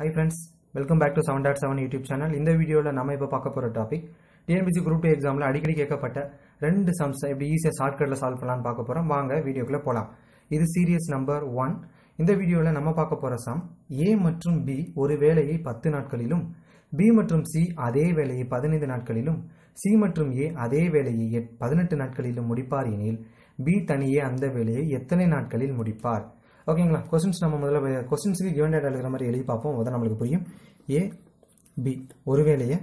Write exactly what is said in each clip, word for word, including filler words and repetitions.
Hi friends, welcome back to seven point seven YouTube channel. In this video, we will talk about a topic. T N P S C Group two exam la adikadi kekkapatta rendu sums eppadi easy shortcut la solve pannalam paaka poram. Vaanga video ku polam. This is series number one. In this video la nama paaka pora sum A மற்றும் B ஒரு வேலையை பத்து நாட்களிலும் B மற்றும் C அதே வேலையை பதினைந்து நாட்களிலும் C மற்றும் A அதே வேலையை பதினெட்டு நாட்களிலும் முடிப்பார் எனில் B தனியே அந்த வேலையை எத்தனை நாட்களில் முடிப்பார்? ஓகேங்களா, क्वेश्चंस நம்ம முதல்ல क्वेश्चंसக்கு given data எழுதுற மாதிரி எழுதி பாப்போம். அத நமக்கு புரியும். A B ஒரு வேலையை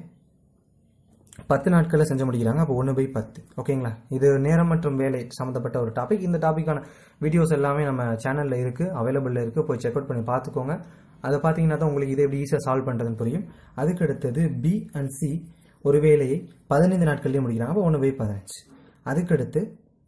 பத்து நாட்களல செஞ்சு முடிக்கறாங்க. அப்ப one by ten. ஓகேங்களா, இது நேரம் மற்றும் வேலை சம்பந்தப்பட்ட ஒரு டாபிக். இந்த டாபிக்கான வீடியோஸ் எல்லாமே நம்ம சேனல்ல இருக்கு, அவேலபிள்ல இருக்கு. போய் செக் அவுட் பண்ணி பாத்துக்கோங்க. அத பாத்தீங்கன்னா தான் உங்களுக்கு இதை எப்படி ஈஸியா சால்வ் பண்றதுன்னு புரியும். அதுக்கு அடுத்து B and C ஒரு வேலையை பதினைந்து நாட்களிலே முடிக்கறாங்க. அப்ப one by fifteen. அதுக்கு அடுத்து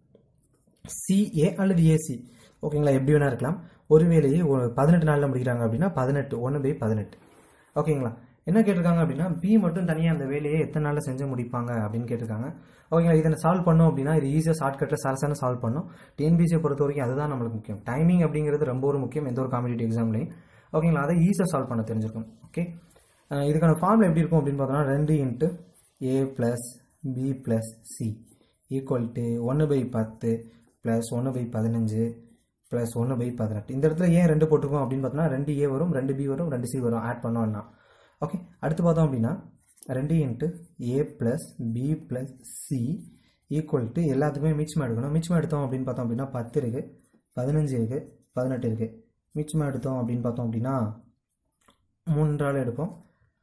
C A அல்லது A C ஓகேங்களா, எப்படி வேணா இருக்கலாம். ஒரு வேலையை பதினெட்டு நாள்ல முடிக்கறாங்க அப்படினா பதினெட்டு one by eighteen. ஓகேங்களா, என்ன கேட்டிருக்காங்க அப்படினா B மட்டும் தனியா அந்த வேலையை எத்தனை நாள்ல செஞ்சு முடிப்பாங்க அப்படினு கேட்டிருக்காங்க. ஓகேங்களா, இத சால்வ் பண்ணோம் அப்படினா இது ஈஸியா ஷார்ட்கட்ல சரசன சால்வ் பண்ணோம். T N P S C பொறுத்த வரைக்கும் அதுதான் நமக்கு முக்கியம். டைமிங் அப்படிங்கிறது ரொம்ப ஒரு முக்கியம் எந்த ஒரு காம்படிட்டிவ் எக்ஸாம்லயும். ஓகேங்களா, அதை ஈஸியா சால்வ் பண்ண தெரிஞ்சிருக்கும். ஓகே, இதுக்கான ஃபார்முலா எப்படி இருக்கும் அப்படினு பார்த்தோம்னா two into A plus B plus C equal to one by ten plus one by fifteen plus one by eighteen. இந்த இடத்துல ஏன் ரெண்டு போட்டுக்கோம் அப்படினு பார்த்தா two A வரும், two B வரும், two C வரும் ஆட் பண்ணோம்னா. ஓகே, அடுத்து பார்த்தோம் அப்படினா two into A plus B plus C equal to எல்லாத்துக்குமே மிச்சம் எடுக்கணும். மிச்சம் எடுத்தோம் அப்படினு பார்த்தோம் அப்படினா ten இருக்கு, fifteen இருக்கு, eighteen இருக்கு. மிச்சம் எடுத்தோம் அப்படினு பார்த்தோம் அப்படினா மூன்று ஆல எடுப்போம்.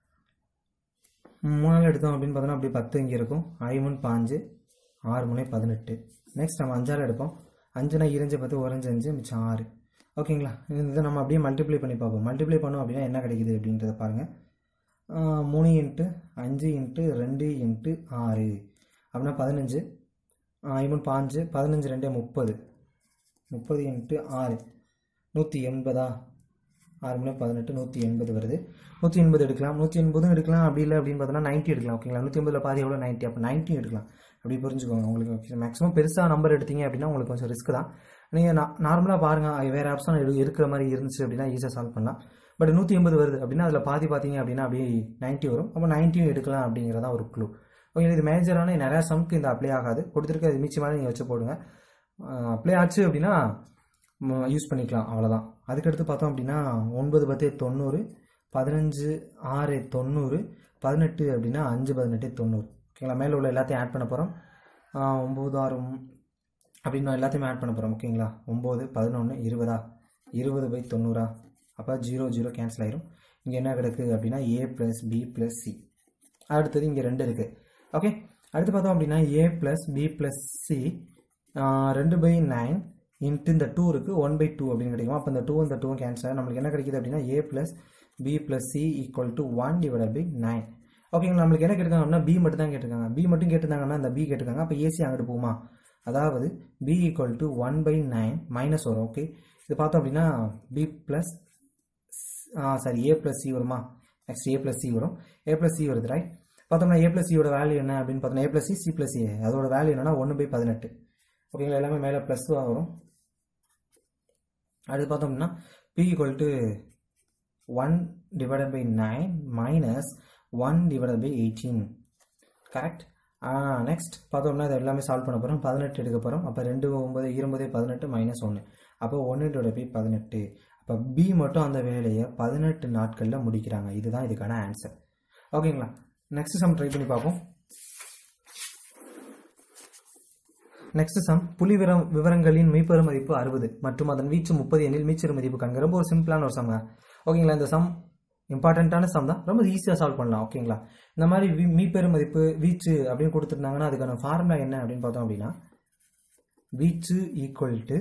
மூன்று ஆல எடுத்தோம் அப்படினு பார்த்தா அப்படியே ten இங்க இருக்கும். I மூணு five, six மூணு eighteen. நெக்ஸ்ட் நம்ம அஞ்சு ஆல எடுப்போம். அஞ்சு நா two ten one அஞ்சு மிச்சம் six. ஓகேங்களா, இத நம்ம அப்படியே மல்டிப்ளை பண்ணி பாப்போம். மல்டிப்ளை பண்ணோம் அப்படினா என்ன கிடைக்குது அப்படின்றத பாருங்க. மூன்று into அஞ்சு into two into six அப்படினா பதினைந்து. I மூணு five, பதினைந்து two thirty. thirty into six one eighty ஆ? six மூணு eighteen one eighty வருது. one eighty எடுக்கலாம், one eighty எடுக்கலாம். அப்படி இல்ல அப்படினு பார்த்தா ninety எடுக்கலாம். ஓகேங்களா, one eighty ல பாதி எவ்வளவு ninety, அப்ப ninety எடுக்கலாம். அப்படி புரிஞ்சுக்கோங்க. உங்களுக்கு மேக்ஸिमम பெருசா நம்பர் எடுத்தீங்க அப்படினா உங்களுக்கு கொஞ்சம் ரிஸ்க் தான். நீங்க நார்மலா பாருங்க, வேற ஆப்ஷன் இருக்கிற மாதிரி இருந்துச்சு அப்படினா ஈஸியா சால்வ் பண்ணலாம். பட் one eighty வருது அப்படினா அதுல பாதி பாத்தீங்க அப்படினா அப்படியே ninety வரும். அப்ப ninety எடுக்கலாம் அப்படிங்கறதா ஒரு க்ளூ. ஓகே, இது மேஜரான நிறைய சம்க்கு இந்த அப்ளை ஆகாது. கொடுத்திருக்க இது மிச்சமான நீங்க வச்சு போடுங்க. அப்ளை ஆச்சு அப்படினா யூஸ் பண்ணிக்கலாம், அவ்வளவுதான். அதுக்கு அடுத்து பார்த்தோம் அப்படினா nine ten ninety, fifteen six ninety, eighteen அப்படினா five eighteen ninety. ஓகேங்களா, மேல உள்ள எல்லாத்தையும் ஆட் பண்ண போறோம். nine six அப்படினா எல்லாத்தையும் ஆட் பண்ண போறோம். ஓகேங்களா, nine eleven twenty ah? twenty by ninety ஆ? அப்ப zero zero கேன்சல் ஆயிரும். இங்க என்ன கிடக்கு அப்படினா A plus B plus C. அடுத்து இங்க ரெண்டு இருக்கு. ஓகே, அடுத்து பார்த்தோம் அப்படினா A plus B plus C two by nine into இந்த two இருக்கு, one by two அப்படினு கிடைக்கும். அப்ப இந்த two இந்த two கேன்சல் ஆகும். நமக்கு என்ன கிடைக்குது அப்படினா A plus B plus C equal to one divided by nine. ஓகேங்களா, நமக்கு என்ன கேட்டிருக்காங்கன்னா B மட்டும் தான் கேட்டிருக்காங்க. B மட்டும் கேட்டிருந்தாங்கன்னா இந்த B கேட்டிருக்காங்க. அப்ப A C அங்கிட்டு போகுமா? அதாவது B equal to one by nine minus வரும். ஓகே, இது பார்த்தோம் அப்படினா B plus sorry A plus C வருமா? நெக்ஸ்ட் A plus C வரும். A plus C வருது, ரைட்? பார்த்தோம்னா A plus C யோட வேல்யூ என்ன அப்படினு பார்த்தோம்னா A plus C C plus A அதோட வேல்யூ என்னன்னா one by eighteen. ஓகேங்களா, எல்லாமே மேல பிளஸ் தான் வரும். அடுத்து பார்த்தோம் அப்படினா P equal to one divided by nine minus one divided by eighteen. Correct? Next பார்த்தோம்னா இது எல்லாமே சால்வ் பண்ண போறோம். eighteen எடுக்க போறோம். அப்ப two nine twenty eighteen minus one. அப்ப one divided by eighteen. அப்ப B மட்டும் அந்த வேலையை பதினெட்டு நாட்கள்ல முடிக்கறாங்க. இதுதான் இதுக்கான ஆன்சர். ஓகேங்களா, நெக்ஸ்ட் சம் ட்ரை பண்ணி பாப்போம். நெக்ஸ்ட் சம் புள்ளி விவரங்களின் மெய்பெரு மதிப்பு sixty மற்றும் அதன் வீச்சு thirty எனில் மீச்சிறு மதிப்பு காண்க. ரொம்ப ஒரு சிம்பிளான ஒரு சம். ஓகேங்களா, இந்த சம் இம்பார்ட்டன்ட்டான சம் தான், ரொம்ப ஈஸியா சால்வ் பண்ணலாம். ஓகேங்களா, இந்த மாதிரி மீப்பெரு மதிப்பு வீச்சு அப்படின்னு கொடுத்துருந்தாங்கன்னா அதுக்கான ஃபார்முலா என்ன அப்படின்னு பார்த்தோம் அப்படின்னா வீச்சு equal to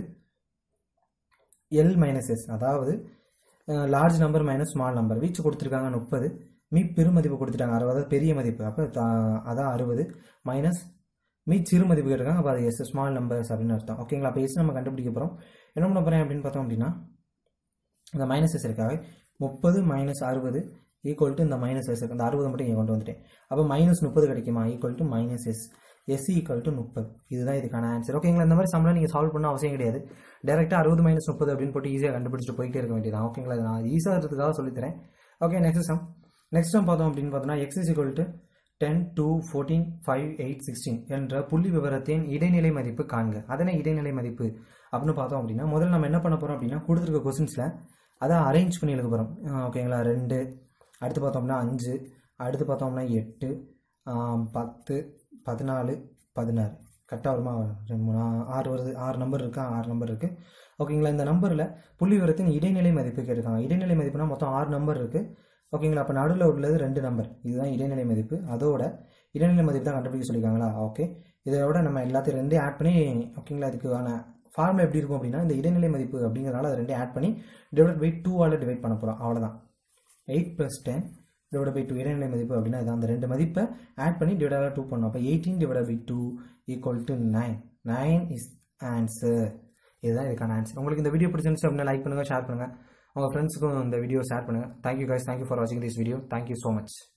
L minus S, அதாவது large number minus small number. வீச்சு கொடுத்துருக்காங்க thirty, மீ பெரு மதிப்பு கொடுத்துட்டாங்க sixty, அதாவது பெரிய மதிப்பு. அப்ப அதான் sixty மைனஸ் மீ சிறு மதிப்பு கேட்டிருக்காங்க. அப்ப அது எஸ் ஸ்மால் நம்பர்ஸ் அப்படின்னு அர்த்தம். ஓகேங்களா, அப்ப எஸ் நம்ம கண்டுபிடிக்க போறோம். என்ன பண்ண போறேன் அப்படின்னு பார்த்தோம் அப்படின்னா இந்த மைனஸ் எஸ் இருக்காக thirty மைனஸ் sixty ஈக்குவல் டு இந்த மைனஸ் எஸ் இந்த sixty மட்டும் இங்க கொண்டு வந்துட்டேன். அப்ப மைனஸ் thirty கிடைக்குமா? Equal to minus S S equal to thirty. இதுதான் இதுக்கான ஆன்சர். ஓகேங்களா, இந்த மாதிரி சம்லாம் நீங்க சால்வ் பண்ண அவசியம் கிடையாது. டைரக்டா sixty மைனஸ் thirty அப்படின்னு போட்டு ஈஸியா கண்டுபிடிச்சிட்டு போயிட்டே இருக்க வேண்டியதான். ஓகேங்களா, நான் ஈஸியா இருக்கிறதுக்காக சொல்லித்தரேன். Okay next sum next sum பார்த்தோம் அப்படின்னு பார்த்தோம்னா X is equal to ten two fourteen five eight sixteen என்ற புள்ளி விவரத்தின் இடைநிலை மதிப்பு காண்க. அதனை இடைநிலை மதிப்பு அப்படின்னு பார்த்தோம் அப்படின்னா முதல்ல நம்ம என்ன பண்ண போகிறோம் அப்படின்னா கொடுத்துருக்க கொஸ்டின்ஸில் அதை அரேஞ்ச் பண்ணி எழுத போகிறோம். ஓகேங்களா, ரெண்டு, அடுத்து பார்த்தோம்னா அஞ்சு, அடுத்து பார்த்தோம்னா எட்டு, பத்து, பதினாலு, பதினாறு, கரெக்டாக வருமா, ஆறு வருது, ஆறு நம்பர் இருக்குது, ஆறு நம்பர் இருக்குது. ஓகேங்களா, இந்த நம்பரில் புள்ளி விவரத்தின் இடைநிலை மதிப்பு கேட்டிருக்காங்க. இடைநிலை மதிப்புனா மொத்தம் ஆறு நம்பர் இருக்குது. ஓகேங்களா, அப்போ நடுவில் உள்ளது ரெண்டு நம்பர், இதுதான் இடைநிலை மதிப்பு. அதோட இடைநிலை மதிப்பு தான் கண்டுபிடிக்க சொல்லியிருக்காங்களா. ஓகே, இதோட நம்ம எல்லாத்தையும் ரெண்டே ஆட் பண்ணி, ஓகேங்களா, இதுக்கான ஃபார்முலா எப்படி இருக்கும் அப்படின்னா இந்த இடைநிலை மதிப்பு அப்படிங்கிறதுனால அதை ரெண்டே ஆட் பண்ணி டிவைட் பை டூ ஆல் டிவைட் பண்ண போகிறோம். அவ்வளோதான். Eight plus ten divide by two இடைநிலை மதிப்பு அப்படின்னா இது அந்த ரெண்டு மதிப்பை ஆட் பண்ணி டிவைட் டூ பண்ணோம். அப்போ eighteen divide by two equal to nine. Nine is answer. இதுதான் இதுக்கான ஆன்சர். உங்களுக்கு இந்த வீடியோ பிடிச்சிருந்துச்சு அப்படின்னா லைக் பண்ணுங்கள், ஷேர் பண்ணுங்கள், உங்கள் ஃப்ரெண்ட்ஸுக்கும் இந்த வீடியோ ஷேர் பண்ணுங்கள். தேங்க்யூ கைஸ், தேங்க்யூ ஃபார் வாட்சிங் this video. Thank you so much.